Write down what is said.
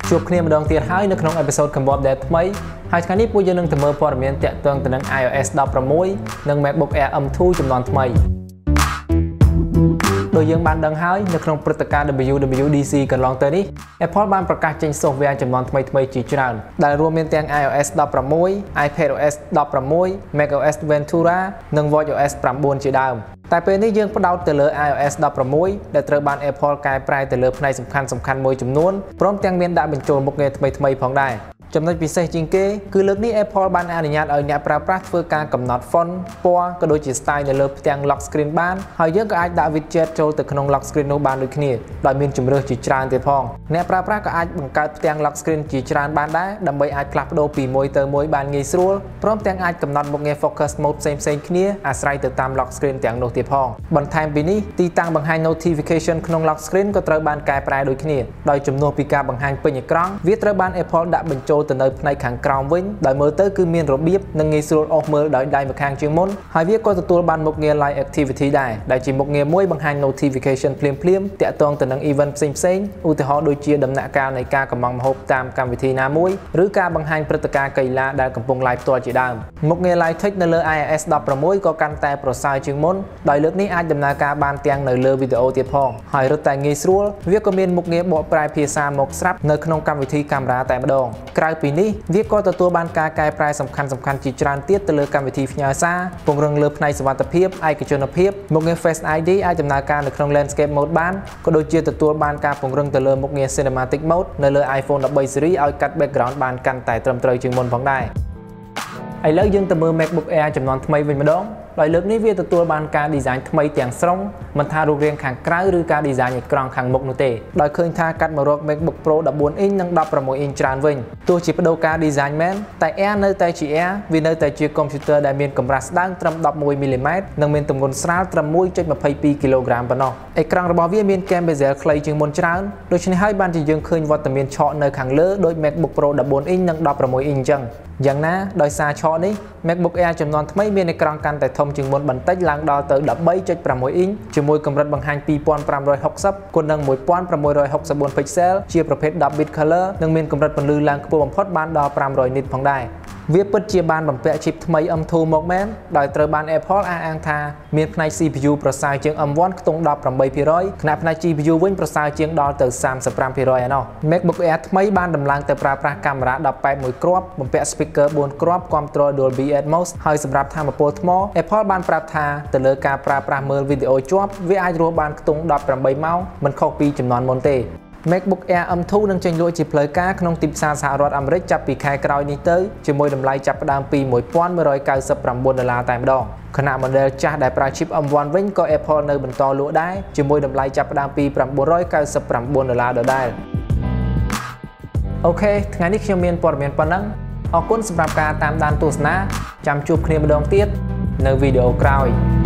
ជួបគ្នាម្ដងទៀតហើយនៅក្នុងអេពីសូតកំបបដែលថ្មីហើយថ្ងៃនេះពួកយើងនឹងទៅមើលព័ត៌មានទាក់ទងទៅនឹង iOS 16 និង MacBook Air M2 ចំនួនថ្មីដោយយើងបានដឹងហើយនៅក្នុងព្រឹត្តិការណ៍ WWDC កន្លងទៅនេះ Apple បានប្រកាសចេញ software ចំនួនថ្មីៗជាច្រើនដែលរួមមានទាំង iOS 16, iPadOS 16, macOS Ventura និង watchOS 9 ជាដើមតែពេលនេះយើងផ្ដោតទៅលើ iOS 16 ដែលត្រូវបាន Apple កែប្រែទៅលើផ្នែកសំខាន់ៗមួយចំនួនព្រមទាំងមានដាក់បញ្ចូលមុខងារថ្មីៗផងដែរចំណុចពិសេសជាងគេគឺលើកនេះ Apple បានអនុញ្ញាតឲ្យអ្នកប្រើប្រាស់ធ្វើការកំណត់ font ពណ៌ក៏ដូចជា style នៅលើផ្ទាំង lock screen បានហើយយើងក៏អាចដាក់ widget ចូលទៅក្នុង lock screen នោះបានដូចគ្នាដោយមានជម្រើសជាច្រើនទៀតផងអ្នកប្រើប្រាស់ក៏អាចបង្កើតផ្ទាំង lock screen ជាច្រើនបានដែរដើម្បីអាចផ្លាស់ប្ដូរពីមួយទៅមួយបានងាយស្រួលព្រមទាំងអាចកំណត់មុខងារ focus mode ផ្សេងៗគ្នាអាស្រ័យទៅតាម lock screen ទាំងនោះទៀតផងបន្ថែមពីនេះទីតាំងបង្ហាញ notification ក្នុង lock screen ក៏ត្រូវបានកែប្រែដូចគ្នាដោយជំនួសពីការបង្ហាញពេញអេក្រង់វាត្រូវបាន Apple ដាក់បញ្ចូលទៅនៅផ្នែកខាងក្រោមវិញដោយមើលទៅគឺមានរបៀបនិងងាយស្រួលអស់មើលដោយដៃម្ខាងជាងមុនហើយវាក៏ទទួលបានមុខងារ Live Activity ដែរដែលជាមុខងារមួយបង្ហាញ notification ភ្លាមៗតាក់ទងទៅនឹង event ផ្សេងៗឧទាហរណ៍ដូចជាដំណាក់កាលនៃការកម្មង់ម្ហូបតាមកម្មវិធីណាមួយឬការបង្ហាញព្រឹត្តិការណ៍កីឡាដែលកំពុង live ផ្ទាល់ជាដើមមុខងារ Live Text នៅលើ iOS 16ក៏កាន់តែប្រសើរជាងមុនដោយលើកនេះអាចដំណើរការបានទាំងនៅលើវីដេអូទៀតផងហើយរឹតតែងាយស្រួលវាក៏មានមុខងារបកប្រែភាសាមកស្រាប់នៅក្នុងកម្មវិធីកាមេរ៉ាតែម្ដងក្រៅពីនេះវាក៏ទទួលបានការកែប្រែសំខាន់ៗជាច្រើនទៀតទៅលើកម្មវិធីផ្ញើសារពង្រឹងលើផ្នែកសុវត្ថិភាពឯកជនភាពមុខងារ Face ID អាចដំណើរការនៅក្នុង Landscape Mode បានក៏ដូចជាទទួលបានការពង្រឹងទៅលើមុខងារ Cinematic Mode នៅលើ iPhone 13 series ឲ្យកាត់ background បានកាន់តែត្រឹមត្រូវជាងមុនផងដែរឥឡូវយើងទៅមើល MacBook Air ចំនួនថ្មីវិញម្ដងដោយលើកនេះវាទទួលបានការ design ថ្មីទាំងស្រុងមិនថារូបរាងខាងក្រៅឬការ design អេក្រង់ខាងមុខនោះទេដោយឃើញថាកាត់មករក MacBook Pro 14 inch និង 16 inch ច្រើនវិញទោះជាបដូរការ design មែនតែ Air នៅតែជា Air វានៅតែជា computer ដែលមានកម្រាស់ស្ដើងត្រឹម 11 mm និងមានទម្ងន់ស្រាលត្រឹម 1.22 kg ប៉ុណ្ណោះអេក្រង់របស់វាមាន cam bezel ខ្លីជាងមុនច្រើនដូច្នេះហើយបានជាយើងឃើញវត្តមានឆកនៅខាងលើដោយ MacBook Pro 14 inch និង 16 inch ចឹងយ៉ាងណាដោយសារឆកនេះ MacBook Air ចំនួនថ្មីមានអេក្រង់កាន់តែធំជាងមុនបន្តិចឡើងដល់ទៅ 13.6 inch ជាមួយកម្រិតបង្ហាញ 2560 គុណនឹង 1664 pixel ជាប្រភេទ 10-bit color និងមានកម្រិតពន្លឺឡើងខ្ពស់បំផុតបានដល់ 500 nit ផងដែរវាពិតជាបានបំពាក់ chip ថ្មី M2 មកមែនដោយត្រូវបាន Apple អះអាងថាមានផ្នែក CPU ប្រសើរជាង M1 ខ្ទង់ 18% ខណៈផ្នែក GPU វិញប្រសើរជាងដល់ទៅ 35% ឯណោះ MacBook Air ថ្មីបានដំឡើងទៅប្រើប្រាស់កាមេរ៉ា 18 មួយគ្រាប់បំពាក់ speaker 4 គ្រាប់គ្រប់គ្រង Dolby Atmos ហើយសម្រាប់ថាមពលថ្ម Apple បានប្រាប់ថាទៅលើការប្រើប្រាស់មើលវីដេអូជាប់វាអាចរស់បានខ្ទង់ 18 ម៉ោងមិនខុសពីចំនួនមុនទេ MacBook Air M2 នឹងចេញលក់ជាផ្លូវការក្នុងទីផ្សារសហរដ្ឋអាមេរិកចាប់ពីខែក្រោយនេះទៅជាមួយតម្លៃចាប់ផ្ដើមពី$1199តែម្ដងខណៈ model ចាស់ដែលប្រើ chip M1 វិញក៏ Apple នៅបន្តលក់ដែរជាមួយតម្លៃចាប់ផ្ដើមពី$999ដដែលអូខេថ្ងៃនេះខ្ញុំមានព័ត៌មានប៉ុណ្ណឹងអរគុណសម្រាប់ការតាមដានទស្សនាចាំជួបគ្នាម្ដងទៀតនៅវីដេអូក្រោយ